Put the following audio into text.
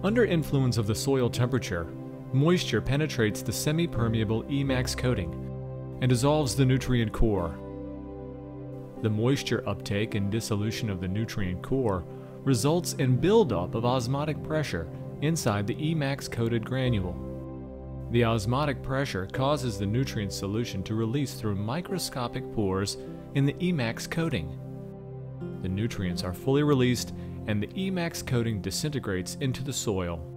Under influence of the soil temperature, moisture penetrates the semi-permeable E-Max coating and dissolves the nutrient core. The moisture uptake and dissolution of the nutrient core results in buildup of osmotic pressure inside the E-Max coated granule. The osmotic pressure causes the nutrient solution to release through microscopic pores in the E-Max coating. The nutrients are fully released and the E-Max coating disintegrates into the soil.